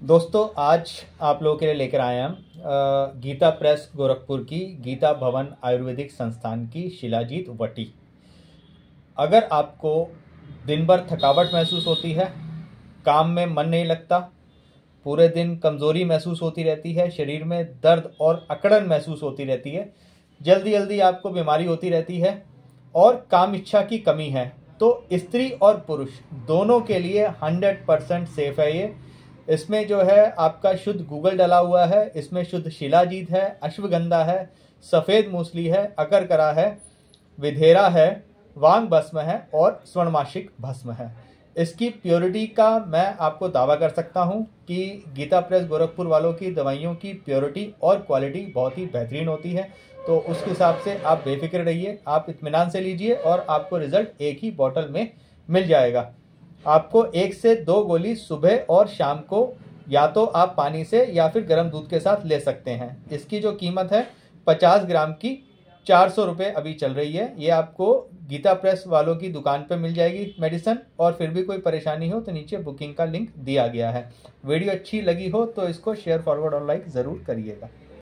दोस्तों आज आप लोगों के लिए लेकर आए हम गीता प्रेस गोरखपुर की गीता भवन आयुर्वेदिक संस्थान की शिलाजीत वटी। अगर आपको दिन भर थकावट महसूस होती है, काम में मन नहीं लगता, पूरे दिन कमज़ोरी महसूस होती रहती है, शरीर में दर्द और अकड़न महसूस होती रहती है, जल्दी जल्दी आपको बीमारी होती रहती है और काम इच्छा की कमी है, तो स्त्री और पुरुष दोनों के लिए 100% सेफ है ये। इसमें जो है आपका शुद्ध गूगल डला हुआ है, इसमें शुद्ध शिलाजीत है, अश्वगंधा है, सफ़ेद मूसली है, अकरकरा है, विधेरा है, वांग भस्म है और स्वर्णमाशिक भस्म है। इसकी प्योरिटी का मैं आपको दावा कर सकता हूं कि गीता प्रेस गोरखपुर वालों की दवाइयों की प्योरिटी और क्वालिटी बहुत ही बेहतरीन होती है। तो उस हिसाब से आप बेफिक्र रहिए, आप इत्मीनान से लीजिए और आपको रिजल्ट एक ही बॉटल में मिल जाएगा। आपको 1 से 2 गोली सुबह और शाम को या तो आप पानी से या फिर गर्म दूध के साथ ले सकते हैं। इसकी जो कीमत है 50 ग्राम की 400 रुपये अभी चल रही है। ये आपको गीता प्रेस वालों की दुकान पे मिल जाएगी मेडिसिन। और फिर भी कोई परेशानी हो तो नीचे बुकिंग का लिंक दिया गया है। वीडियो अच्छी लगी हो तो इसको शेयर फॉरवर्ड और लाइक ज़रूर करिएगा।